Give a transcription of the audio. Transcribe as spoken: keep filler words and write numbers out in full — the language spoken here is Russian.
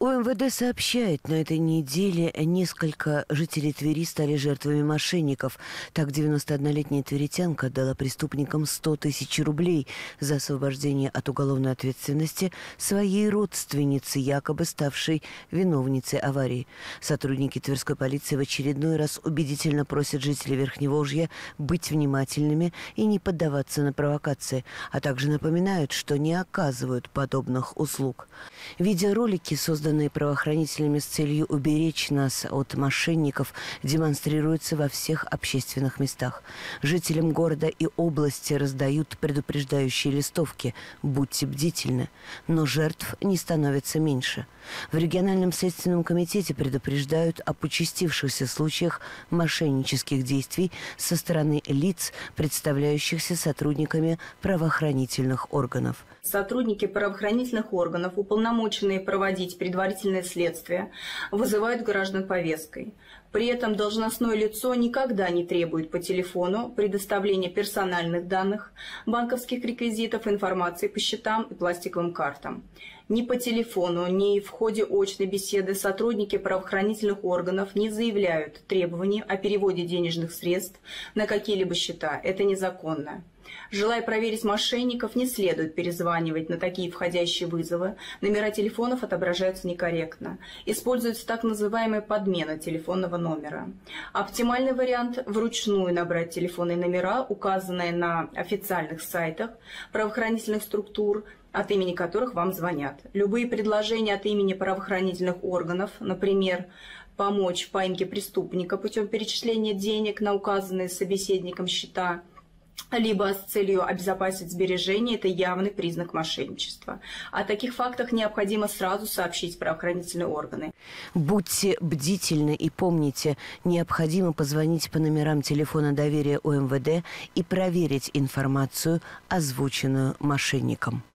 ОМВД сообщает, на этой неделе несколько жителей Твери стали жертвами мошенников. Так, девяностооднолетняя тверитянка дала преступникам сто тысяч рублей за освобождение от уголовной ответственности своей родственницы, якобы ставшей виновницей аварии. Сотрудники тверской полиции в очередной раз убедительно просят жителей Верхневолжья быть внимательными и не поддаваться на провокации, а также напоминают, что не оказывают подобных услуг. Видеоролики, созданные правоохранителями с целью уберечь нас от мошенников, демонстрируются во всех общественных местах. Жителям города и области раздают предупреждающие листовки «Будьте бдительны», но жертв не становится меньше. В региональном следственном комитете предупреждают об участившихся случаях мошеннических действий со стороны лиц, представляющихся сотрудниками правоохранительных органов. Сотрудники правоохранительных органов, уполномоченные проводить предварительное следствие, вызывают граждан повесткой. При этом должностное лицо никогда не требует по телефону предоставления персональных данных, банковских реквизитов, информации по счетам и пластиковым картам. Ни по телефону, ни в ходе очной беседы сотрудники правоохранительных органов не заявляют требований о переводе денежных средств на какие-либо счета. Это незаконно. Желая проверить мошенников, не следует перезванивать на такие входящие вызовы. Номера телефонов отображаются некорректно. Используется так называемая подмена телефонного номера. Оптимальный вариант – вручную набрать телефонные номера, указанные на официальных сайтах правоохранительных структур, от имени которых вам звонят. Любые предложения от имени правоохранительных органов, например, помочь в поимке преступника путем перечисления денег на указанные собеседником счета, либо с целью обезопасить сбережения, это явный признак мошенничества. О таких фактах необходимо сразу сообщить правоохранительные органы. Будьте бдительны и помните, необходимо позвонить по номерам телефона доверия ОМВД и проверить информацию, озвученную мошенником.